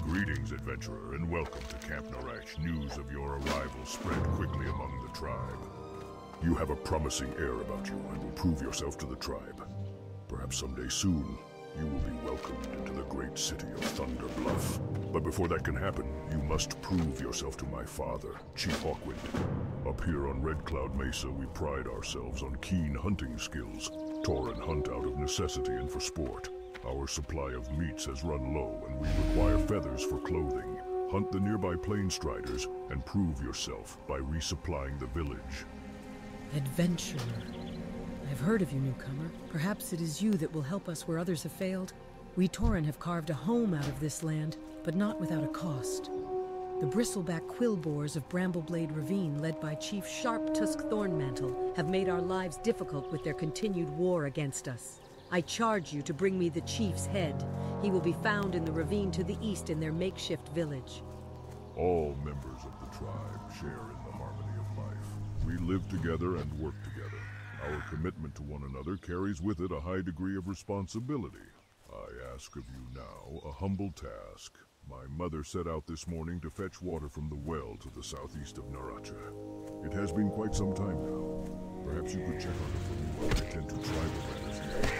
Greetings, adventurer, and welcome to Camp Narax. News of your arrival spread quickly among the tribe. You have a promising air about you and will prove yourself to the tribe. Perhaps someday soon, you will be welcomed into the great city of Thunder Bluff. But before that can happen, you must prove yourself to my father, Chief Hawkwind. Up here on Red Cloud Mesa, we pride ourselves on keen hunting skills. Tauren hunt out of necessity and for sport. Our supply of meats has run low, and we require feathers for clothing. Hunt the nearby plain striders and prove yourself by resupplying the village. Adventurer. I've heard of you, newcomer. Perhaps it is you that will help us where others have failed. We Tauren have carved a home out of this land, but not without a cost. The bristleback quill boars of Brambleblade Ravine, led by Chief Sharp-Tusk Thornmantle, have made our lives difficult with their continued war against us. I charge you to bring me the chief's head. He will be found in the ravine to the east in their makeshift village. All members of the tribe share in the harmony of life. We live together and work together. Our commitment to one another carries with it a high degree of responsibility. I ask of you now a humble task. My mother set out this morning to fetch water from the well to the southeast of Naracha. It has been quite some time now. Perhaps you could check on it for me while I attend to tribal matters here.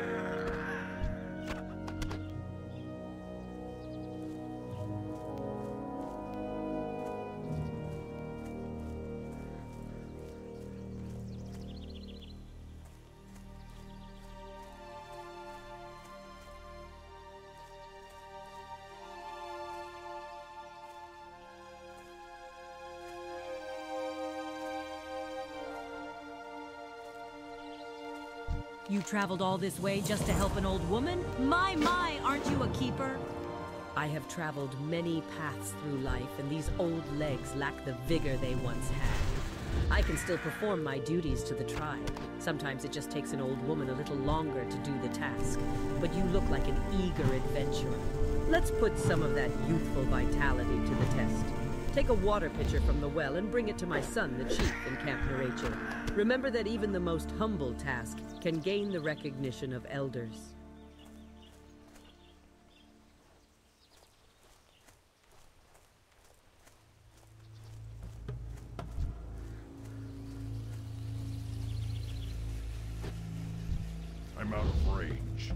You traveled all this way just to help an old woman? My, aren't you a keeper? I have traveled many paths through life, and these old legs lack the vigor they once had. I can still perform my duties to the tribe. Sometimes it just takes an old woman a little longer to do the task. But you look like an eager adventurer. Let's put some of that youthful vitality to the test. Take a water pitcher from the well and bring it to my son, the chief, in Camp Naracha. Remember that even the most humble task can gain the recognition of elders. I'm out of range.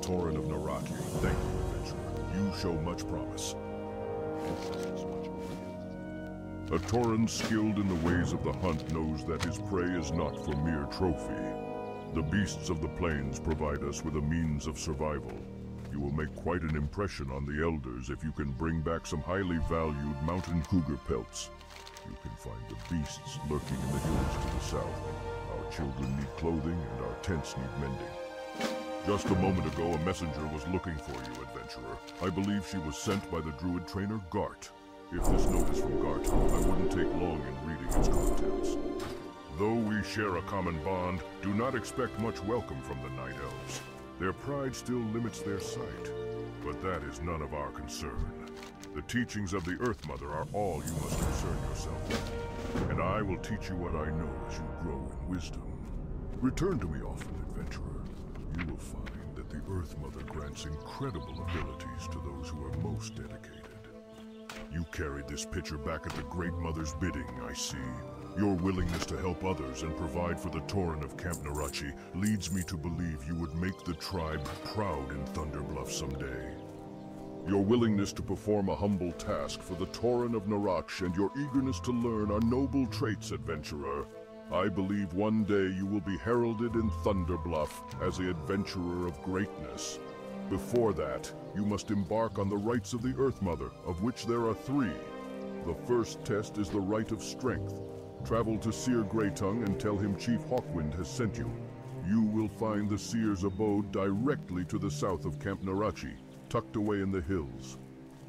Tauren of Naraki. Thank you, adventurer. You show much promise. A Tauren skilled in the ways of the hunt knows that his prey is not for mere trophy. The beasts of the plains provide us with a means of survival. You will make quite an impression on the elders if you can bring back some highly valued mountain cougar pelts. You can find the beasts lurking in the hills to the south. Our children need clothing and our tents need mending. Just a moment ago, a messenger was looking for you, adventurer. I believe she was sent by the druid trainer Gart. If this note is from Gart, I wouldn't take long in reading its contents. Though we share a common bond, do not expect much welcome from the Night Elves. Their pride still limits their sight, but that is none of our concern. The teachings of the Earth Mother are all you must concern yourself with, and I will teach you what I know as you grow in wisdom. Return to me often, adventurer. You will find that the Earth Mother grants incredible abilities to those who are most dedicated. You carried this pitcher back at the Great Mother's bidding, I see. Your willingness to help others and provide for the Tauren of Camp Narachi leads me to believe you would make the tribe proud in Thunderbluff someday. Your willingness to perform a humble task for the Tauren of Narach and your eagerness to learn are noble traits, adventurer. I believe one day you will be heralded in Thunderbluff as the adventurer of greatness. Before that, you must embark on the rites of the Earth Mother, of which there are 3. The first test is the Rite of Strength. Travel to Seer Greytongue and tell him Chief Hawkwind has sent you. You will find the Seer's abode directly to the south of Camp Narachi, tucked away in the hills.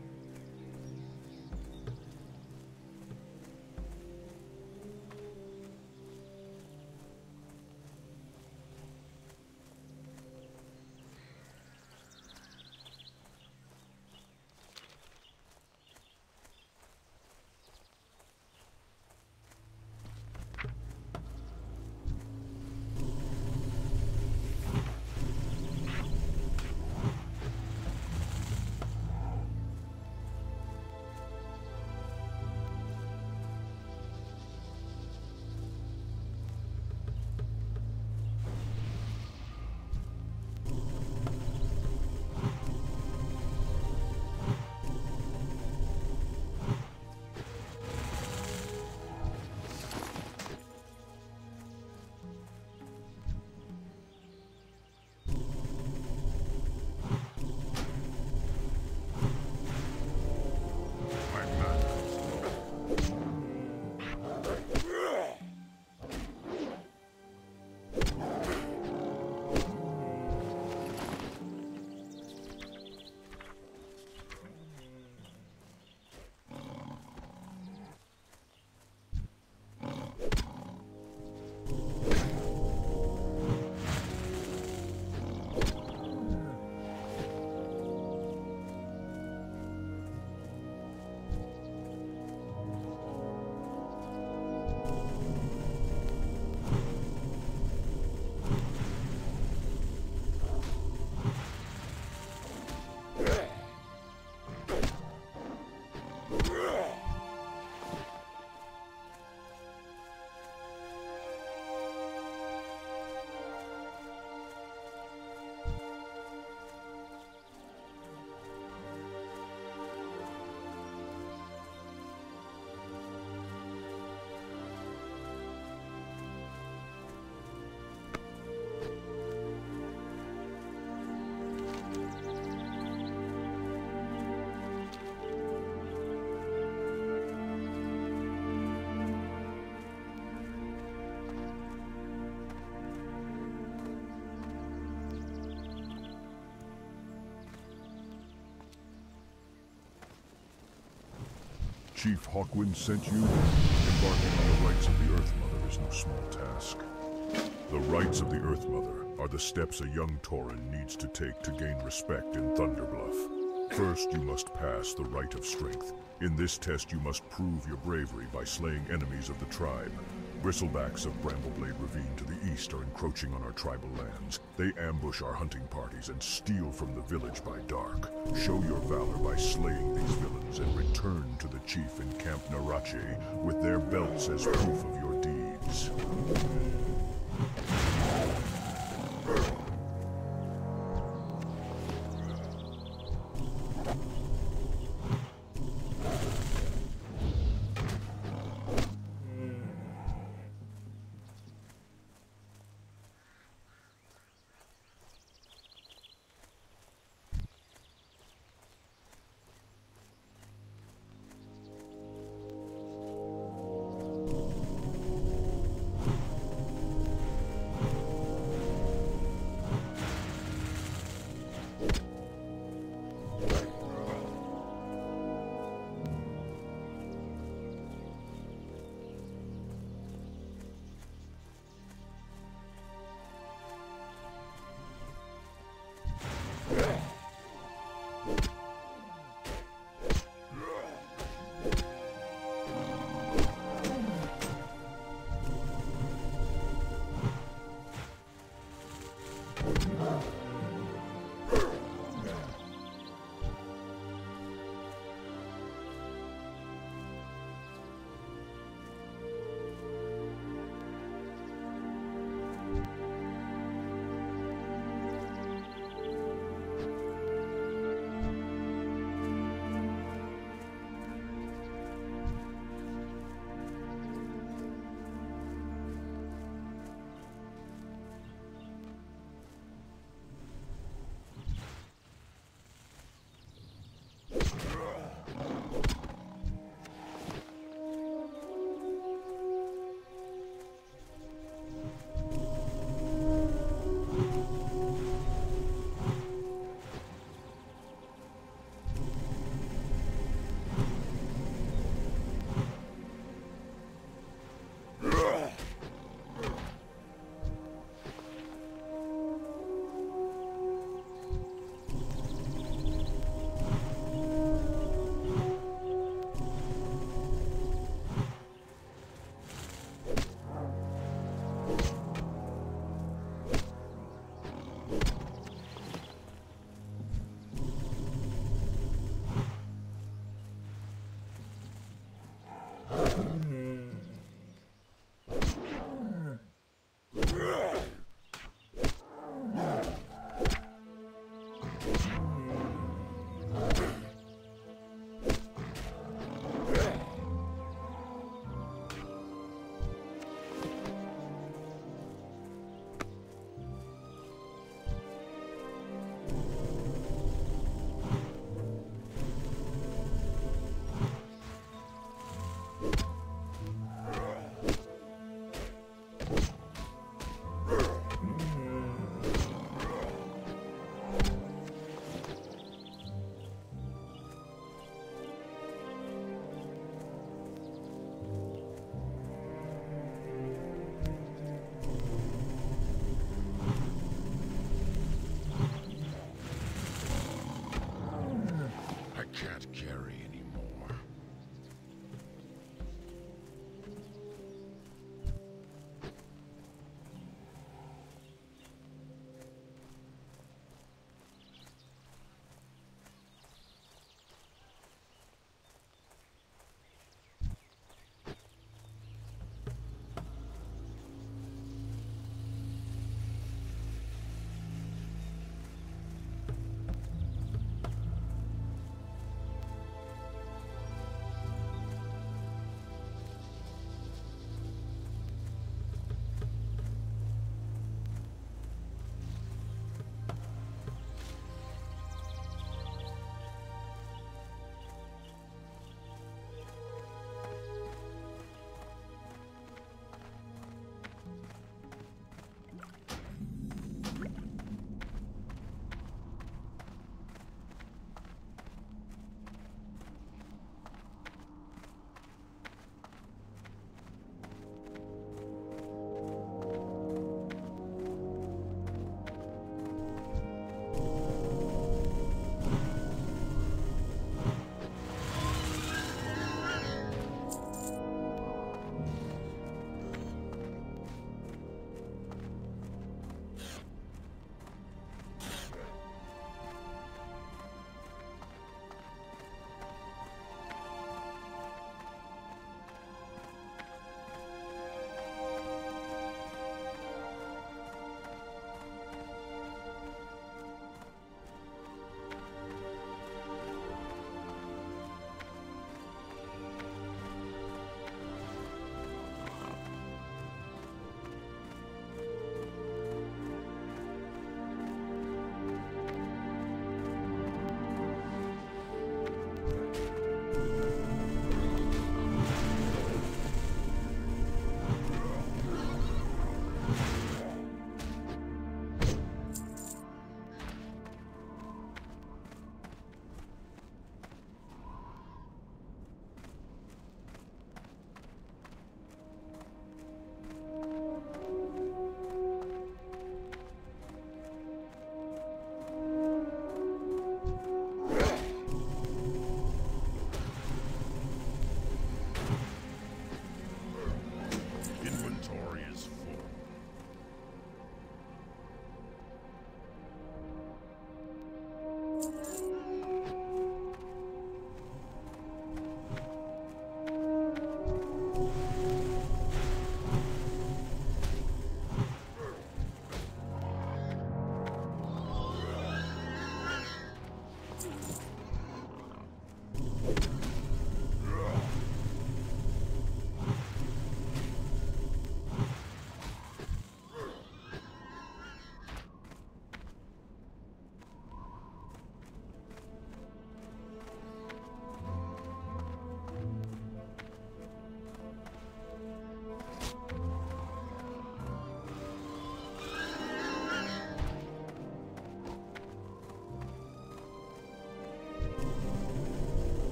Chief Hawkwind sent you? Embarking on the rites of the Earth Mother is no small task. The rites of the Earth Mother are the steps a young Tauren needs to take to gain respect in Thunderbluff. First, you must pass the Rite of Strength. In this test, you must prove your bravery by slaying enemies of the tribe. Bristlebacks of Brambleblade Ravine to the east are encroaching on our tribal lands. They ambush our hunting parties and steal from the village by dark. Show your valor by slaying these villains and return to the chief in Camp Narachi with their belts as proof of your deeds.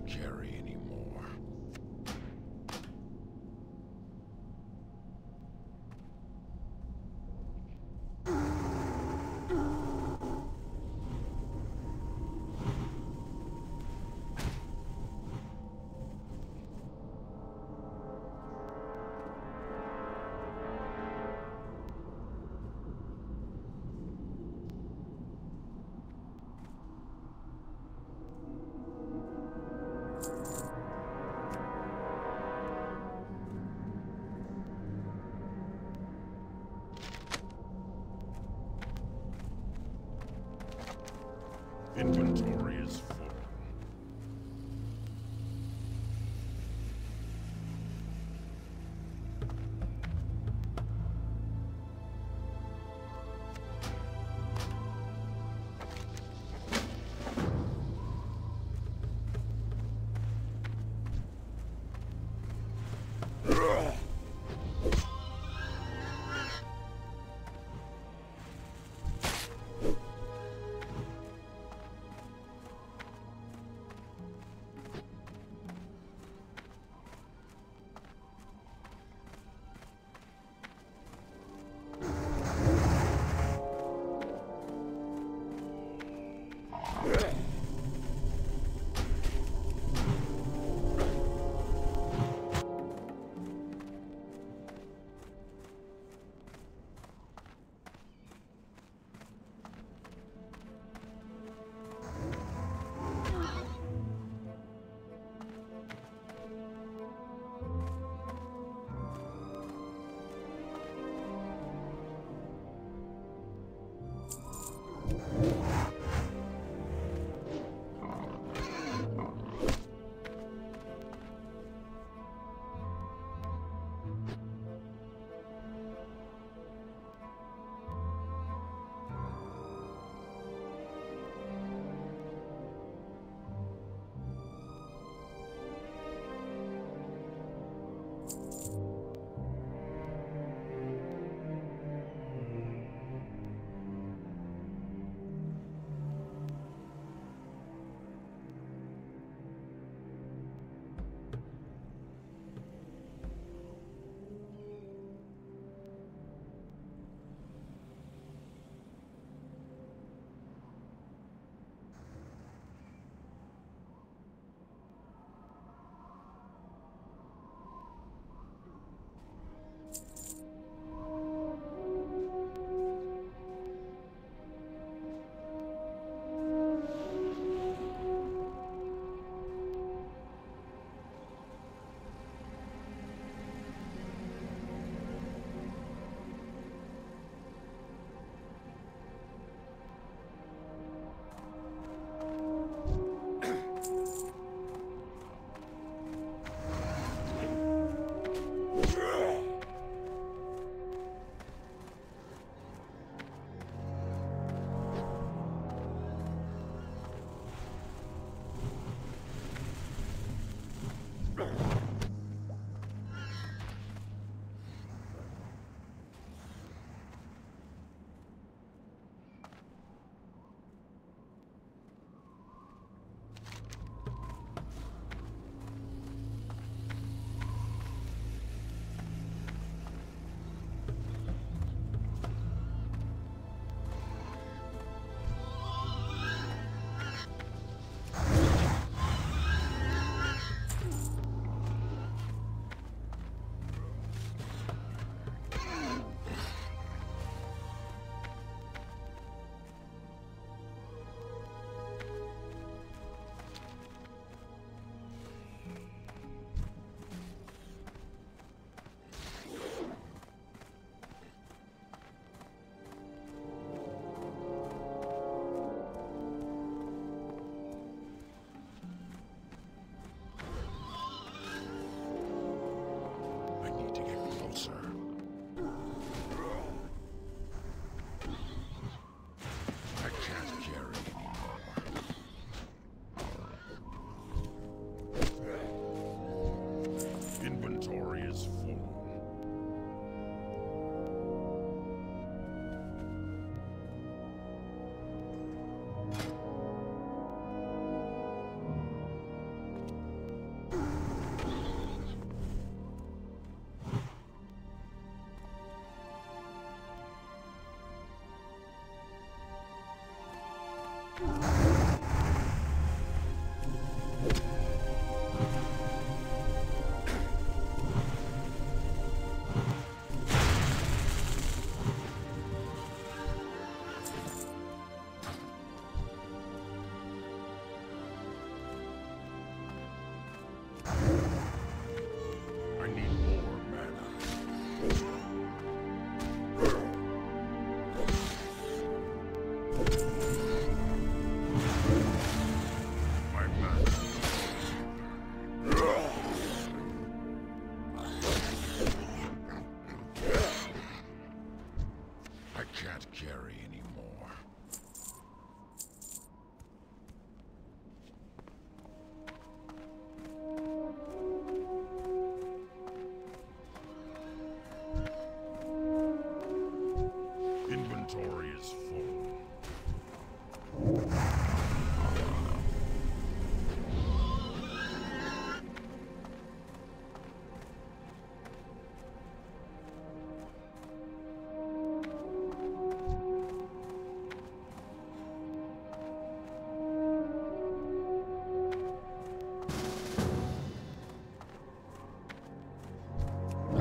carry anymore. Inventory is full.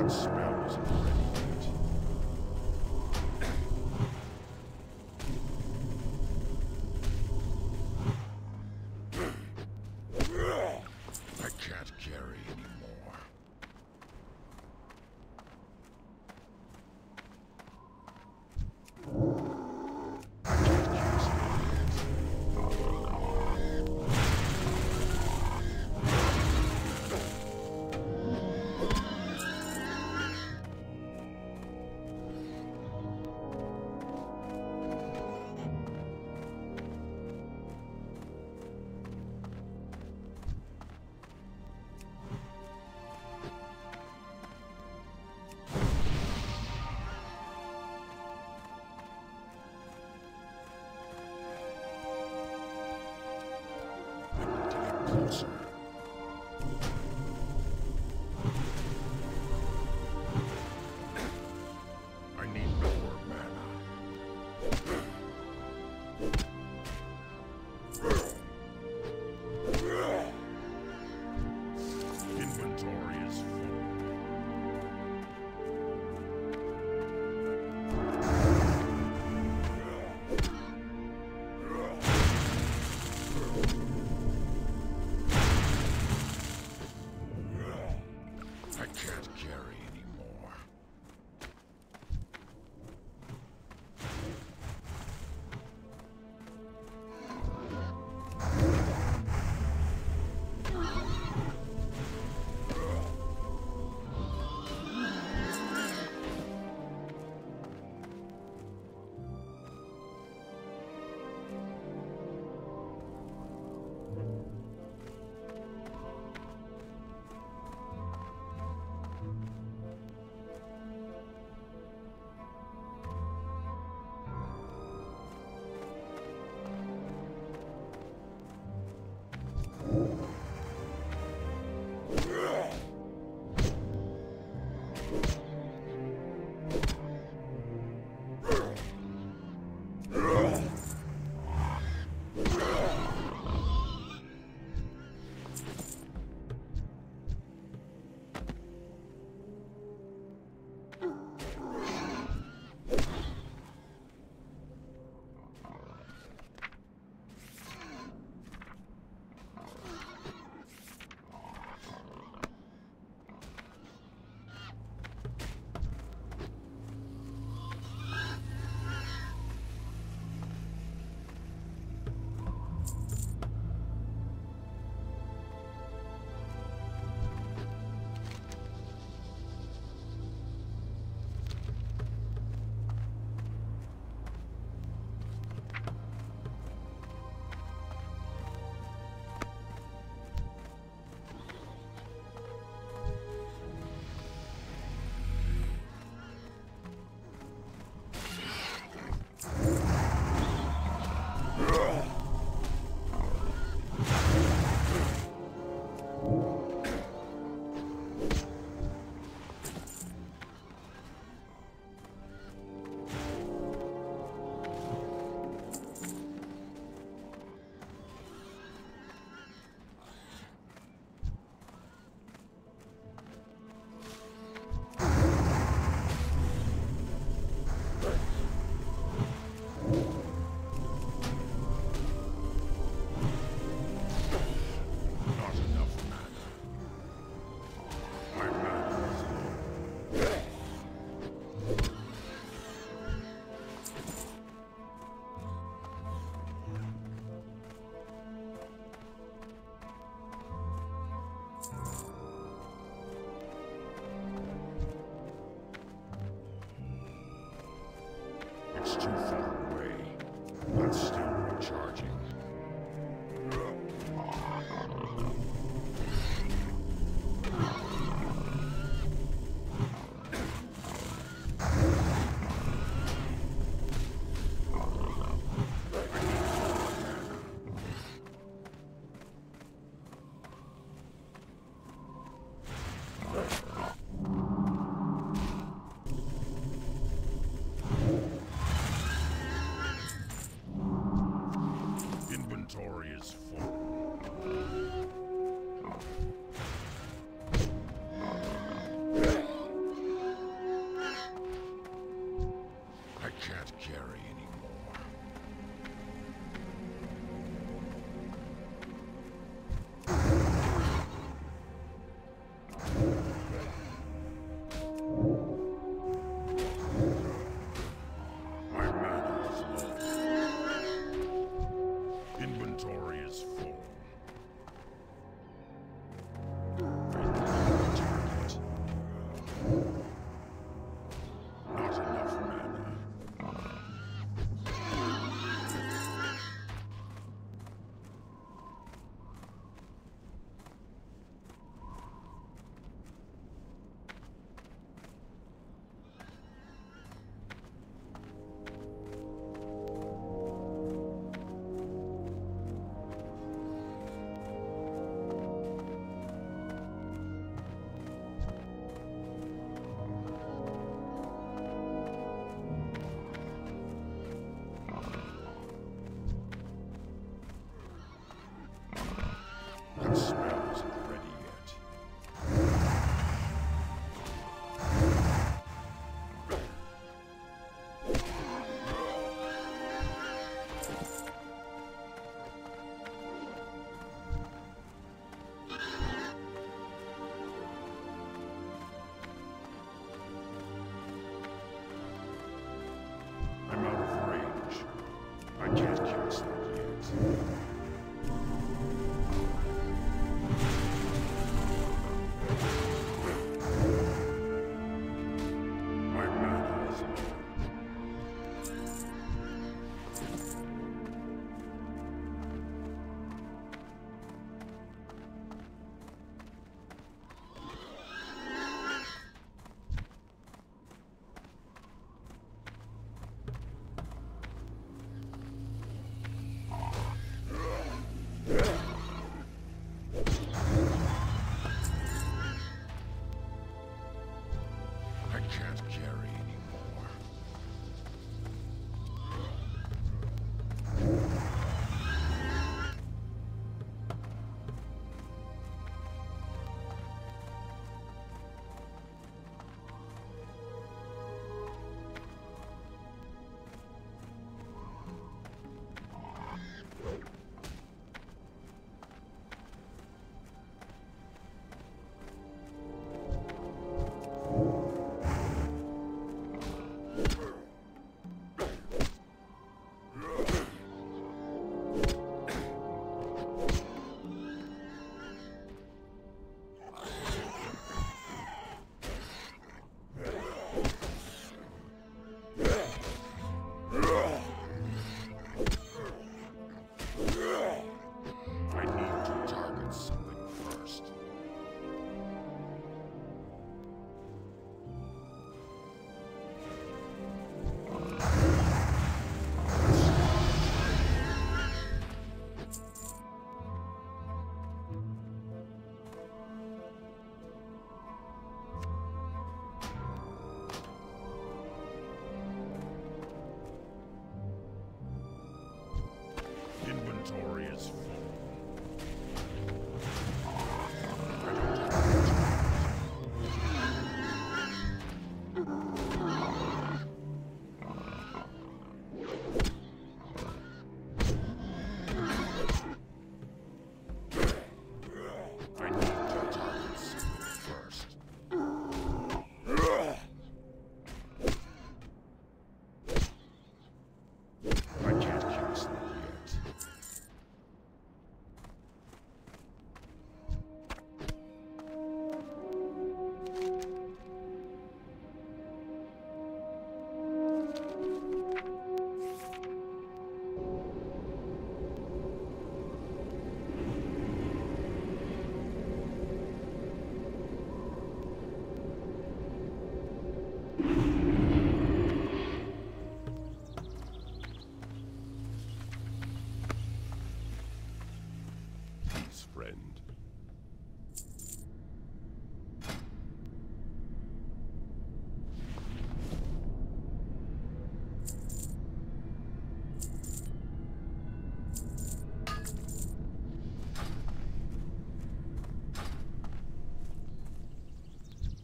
That spell isn't ready yet. I can't carry anymore. Closer. I need more mana. Inventory is full. I can't carry anymore. It's too far away, but still recharging.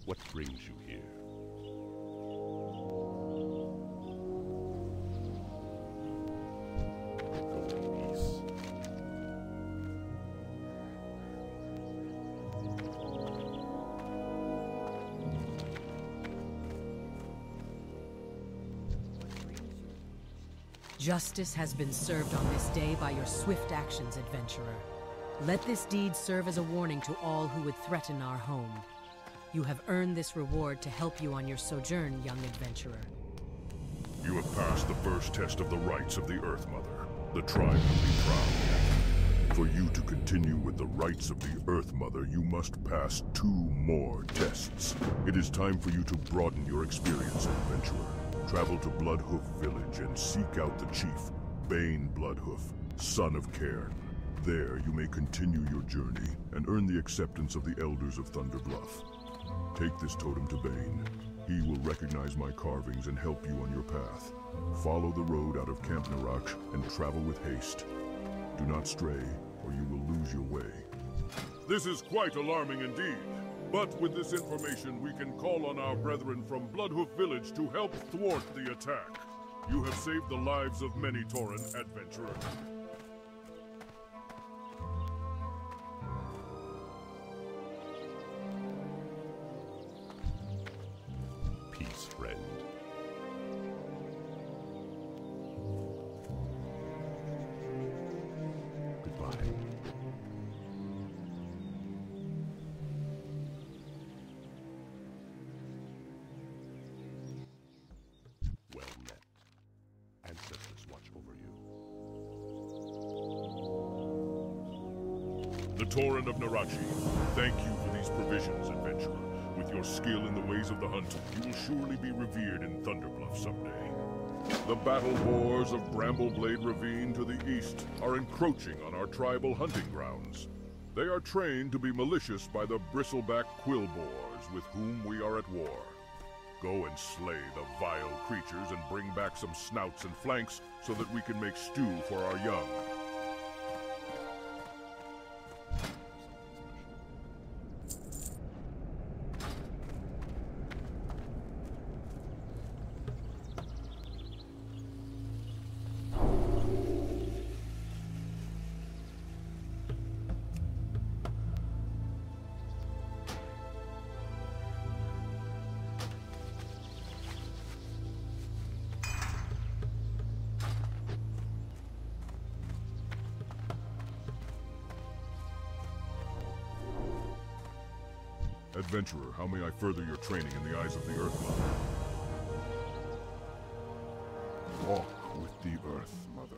What brings you here? Go in peace. Justice has been served on this day by your swift actions, adventurer. Let this deed serve as a warning to all who would threaten our home. You have earned this reward to help you on your sojourn, young adventurer. You have passed the first test of the rights of the Earth Mother. The tribe will be proud. For you to continue with the rights of the Earth Mother, you must pass 2 more tests. It is time for you to broaden your experience, adventurer. Travel to Bloodhoof Village and seek out the chief, Bane Bloodhoof, son of Cairn. There you may continue your journey and earn the acceptance of the Elders of Thunderbluff. Take this totem to Bane. He will recognize my carvings and help you on your path. Follow the road out of Camp Naraksh and travel with haste. Do not stray, or you will lose your way. This is quite alarming indeed. But with this information, we can call on our brethren from Bloodhoof Village to help thwart the attack. You have saved the lives of many Tauren, adventurer. Peace, friend. Goodbye. Well met. Ancestors watch over you. The Tauren of Narachi, thank you for these provisions, adventurer. With your skill in the ways of the hunt, you will surely be revered in Thunderbluff someday. The battle boars of Brambleblade Ravine to the east are encroaching on our tribal hunting grounds. They are trained to be malicious by the bristleback quill boars with whom we are at war. Go and slay the vile creatures and bring back some snouts and flanks so that we can make stew for our young. Adventurer, how may I further your training in the eyes of the Earth Mother? Walk with the Earth Mother.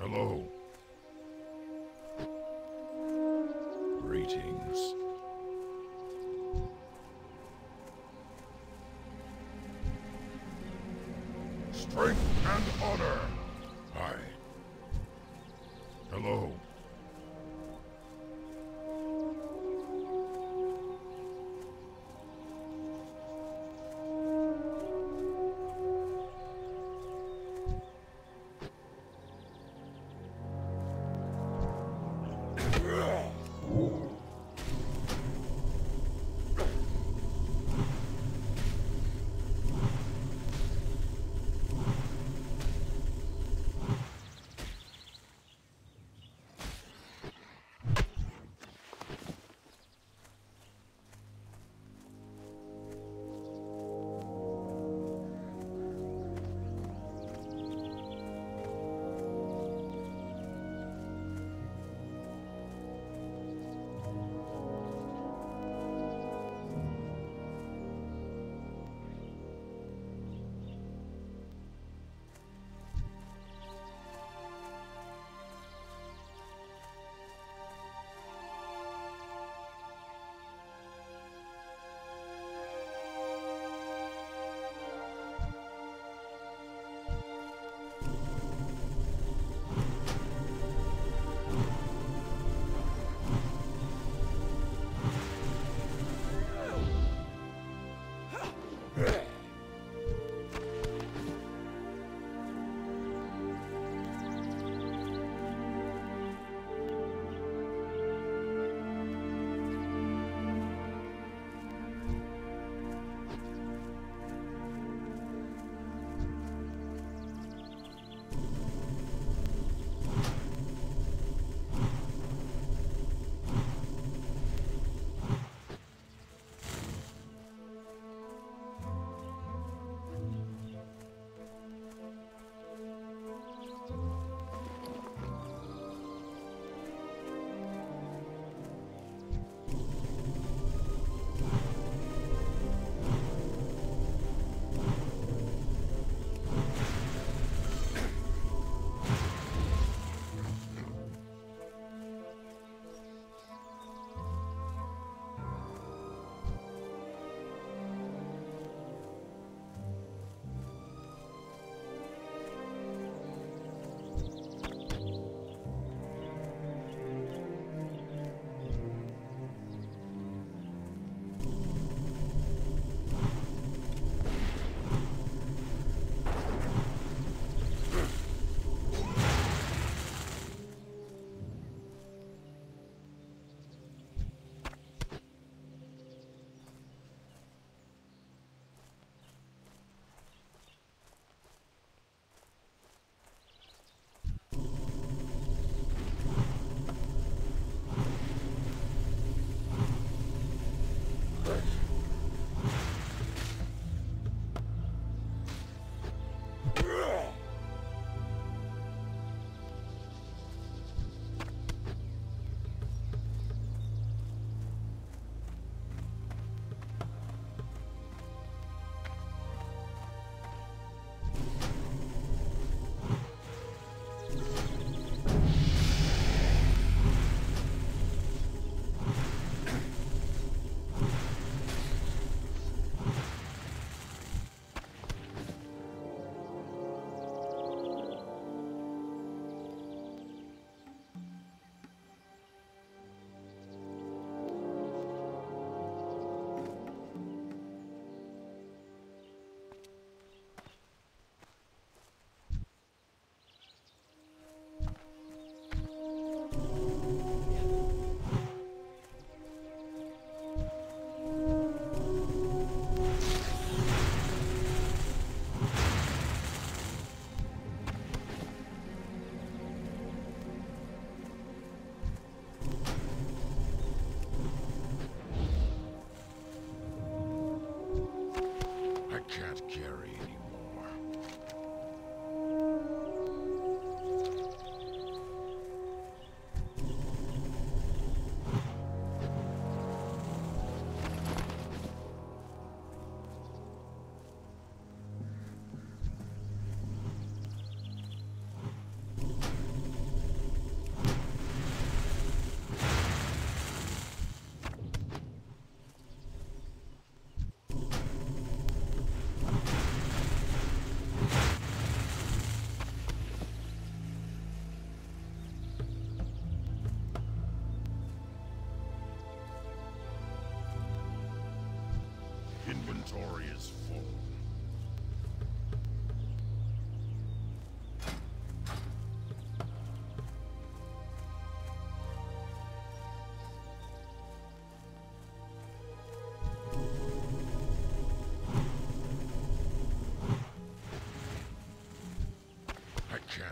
Hello. Greetings. Strength and honor. Hi. Hello.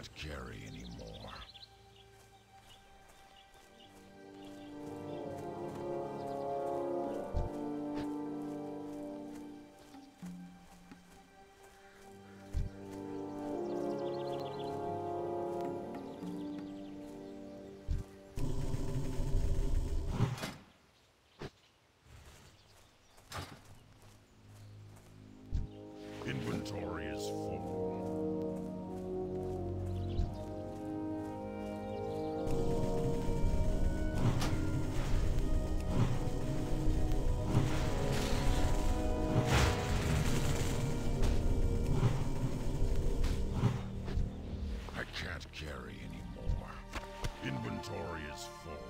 can't carry anymore. Inventory is full. I can't carry anymore. Inventory is full.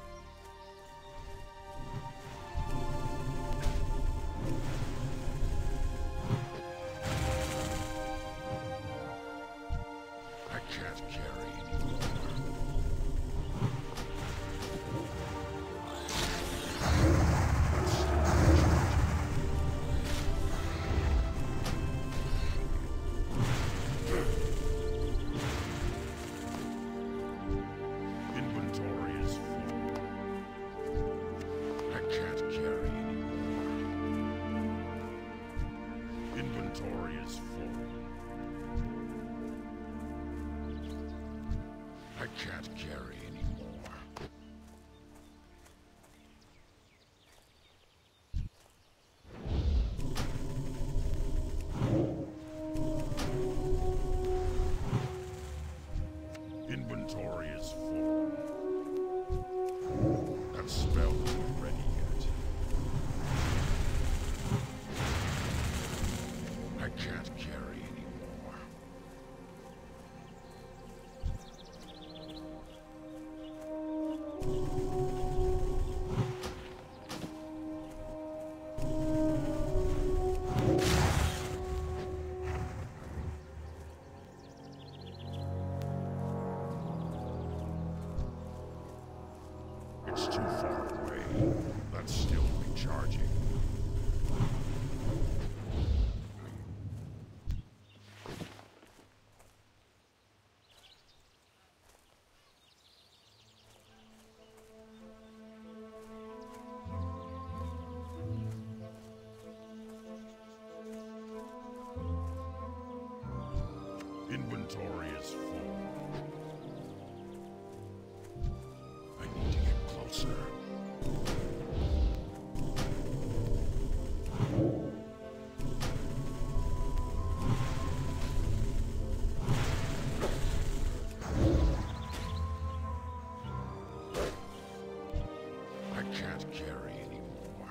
I can't carry anymore. Inventory is full. I can't carry anymore. Inventory is full. I can't carry anymore. Inventory is full. That spell isn't ready yet. I can't carry anymore. It's too far away. That's still recharging. Inventory is full. I need to get closer. I can't carry anymore.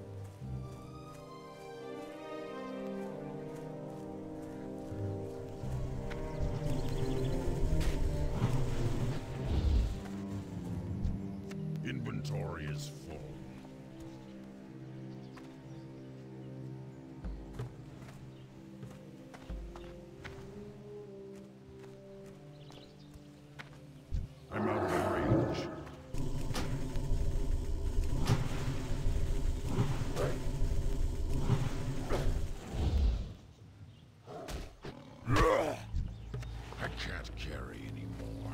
Inventory is full. I'm out of range. I can't carry anymore.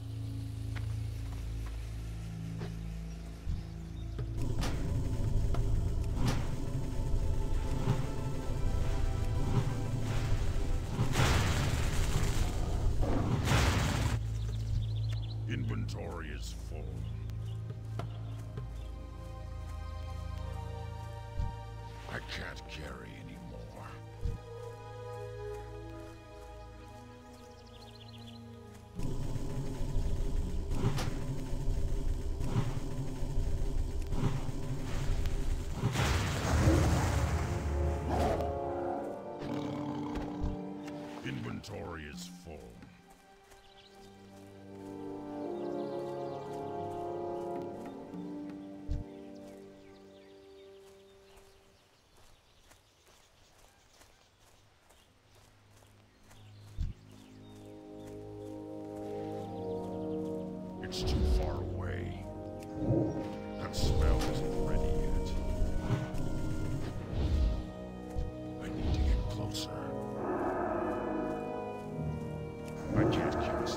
Inventory is full. I can't carry anymore. Inventory is full. It's too far away. That spell isn't ready yet. I need to get closer. I can't keep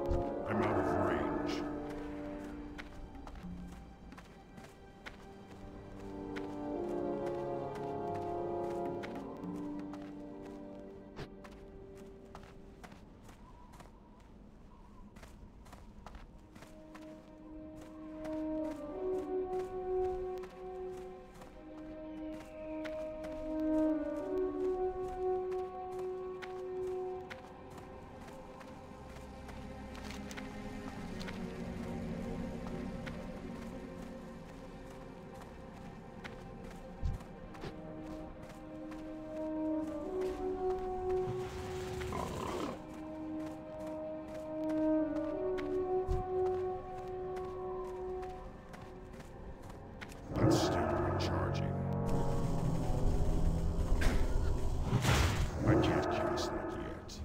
I'm out of range. That's still recharging. I can't cast that yet.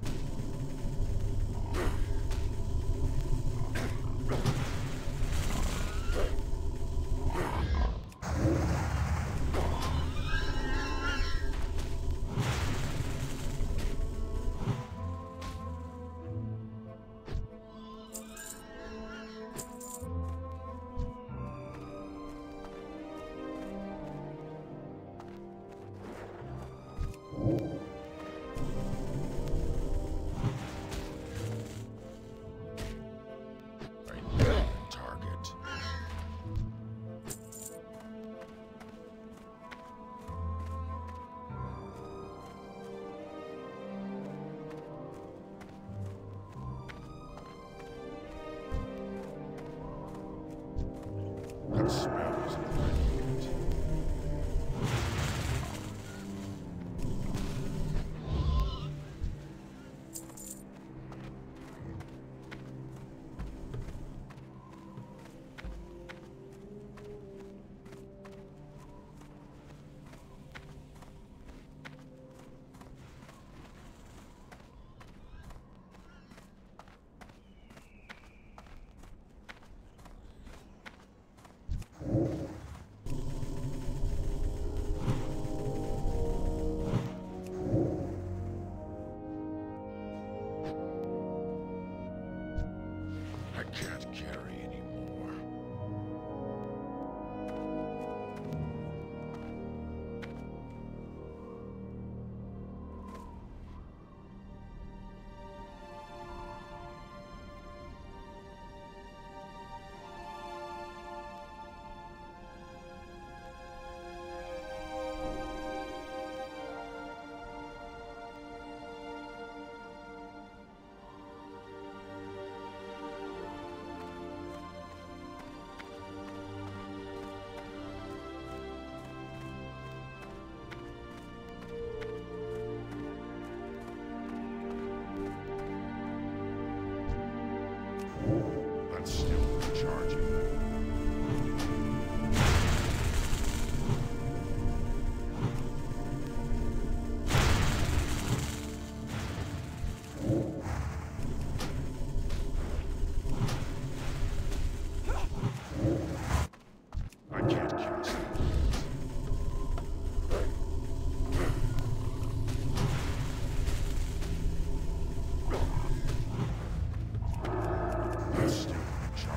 Target. That spell isn't ready yet. I can't carry anymore. That's still recharging. I can't cast it. That's still recharging.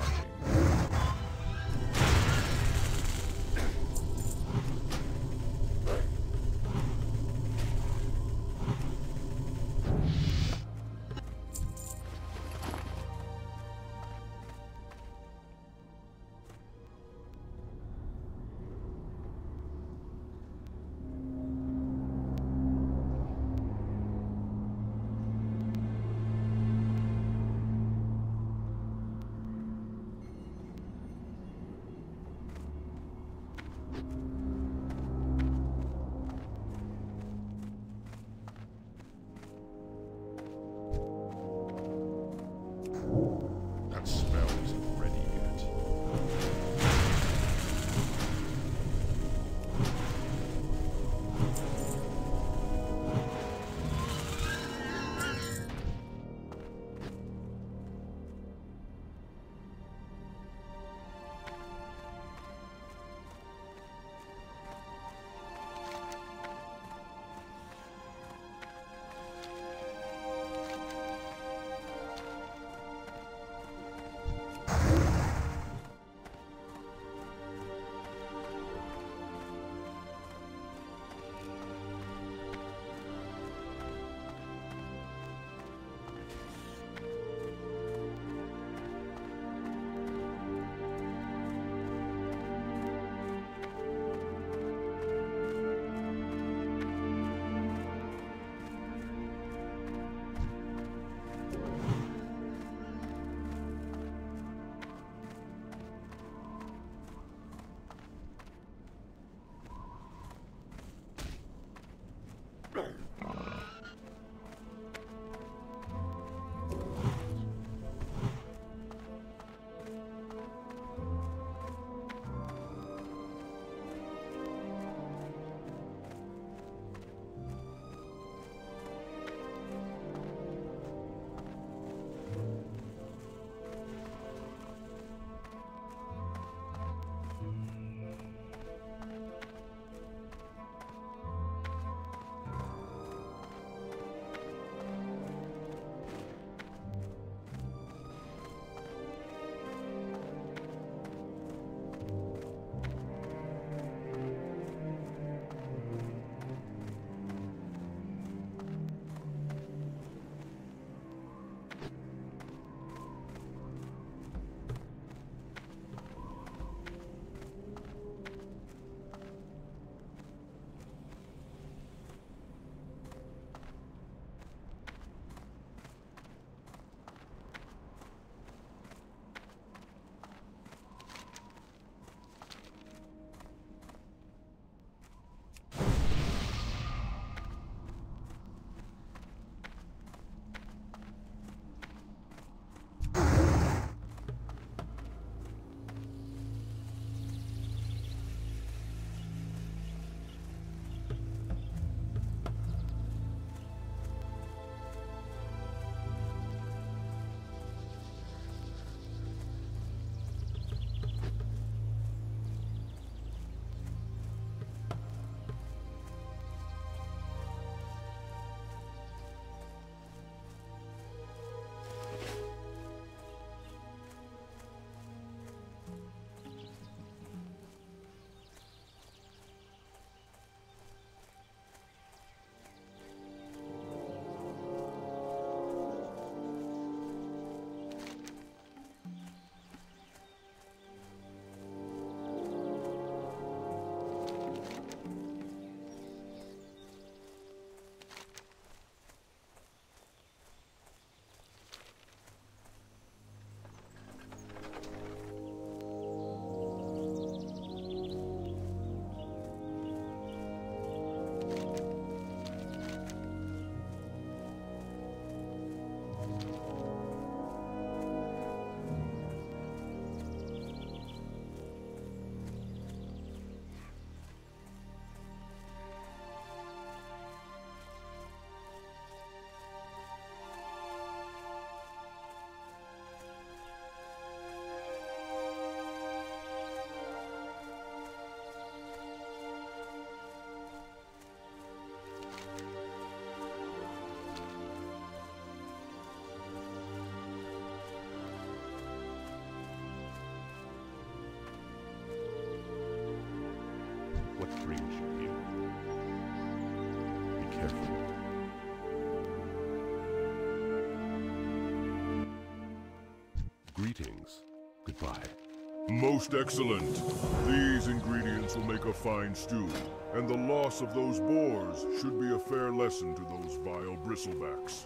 Greetings. Goodbye. Most excellent. These ingredients will make a fine stew, and the loss of those boars should be a fair lesson to those vile bristlebacks.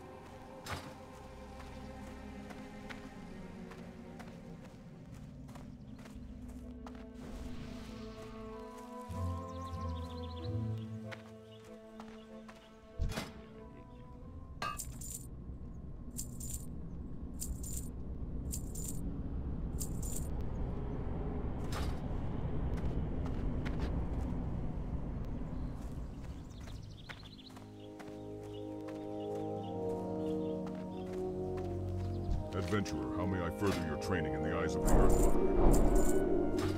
Adventurer, how may I further your training in the eyes of the Earthmother?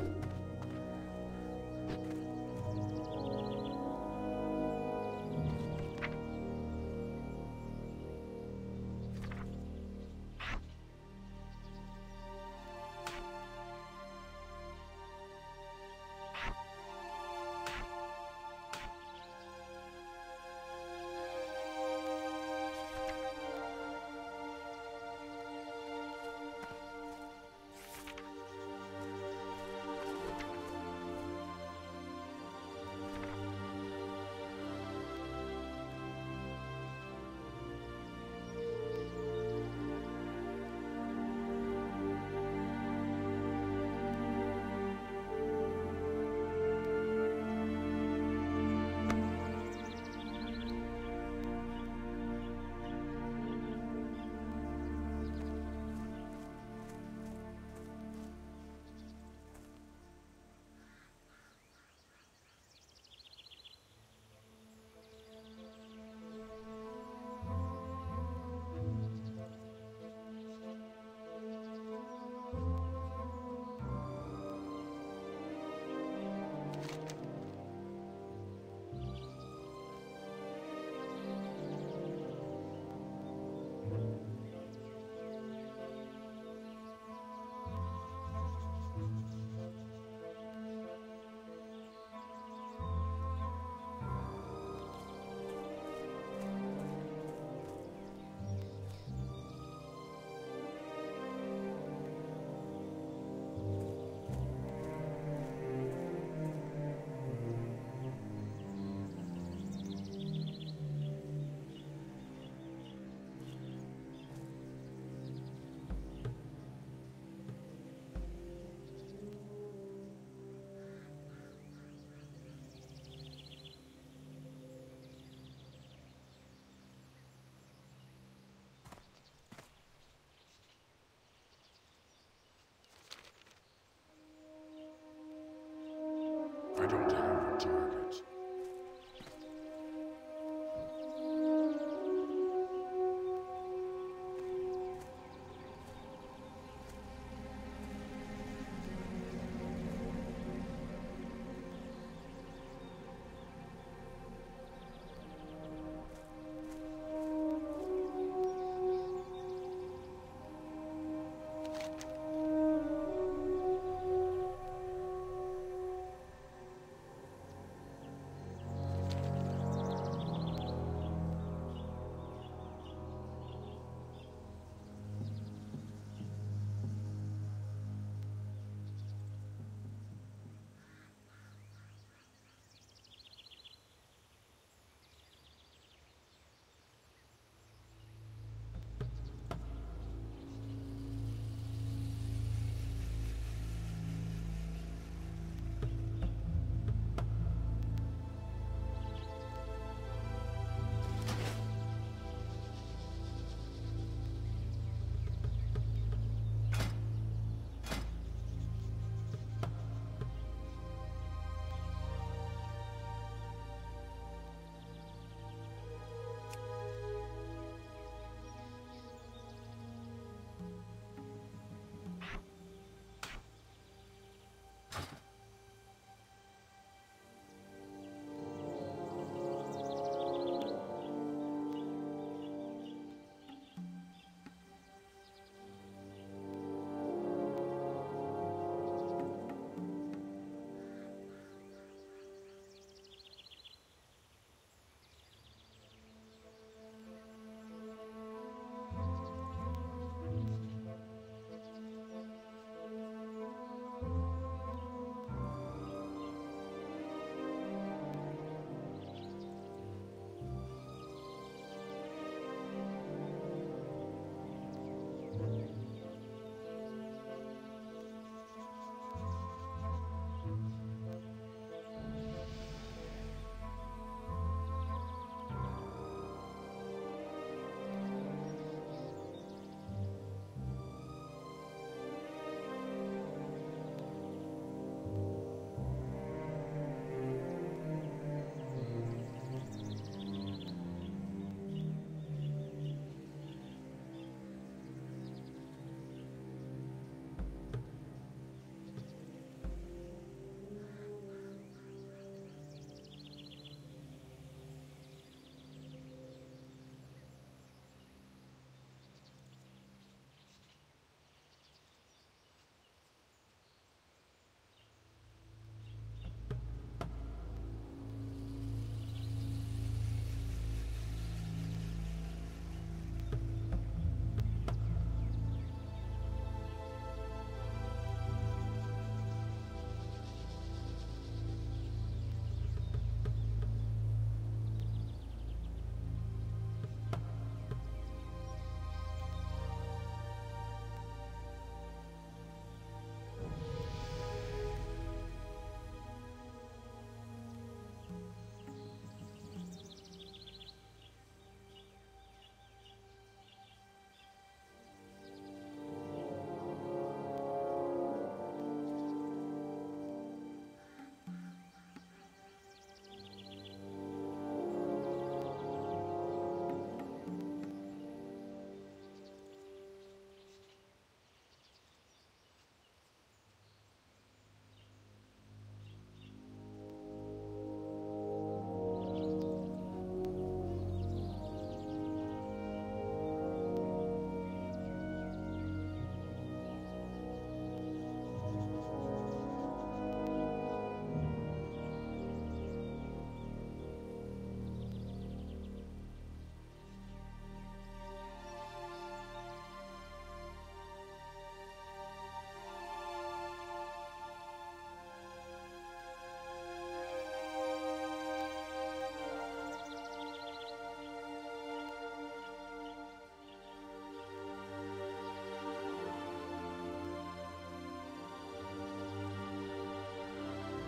I don't have a target.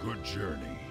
Good journey.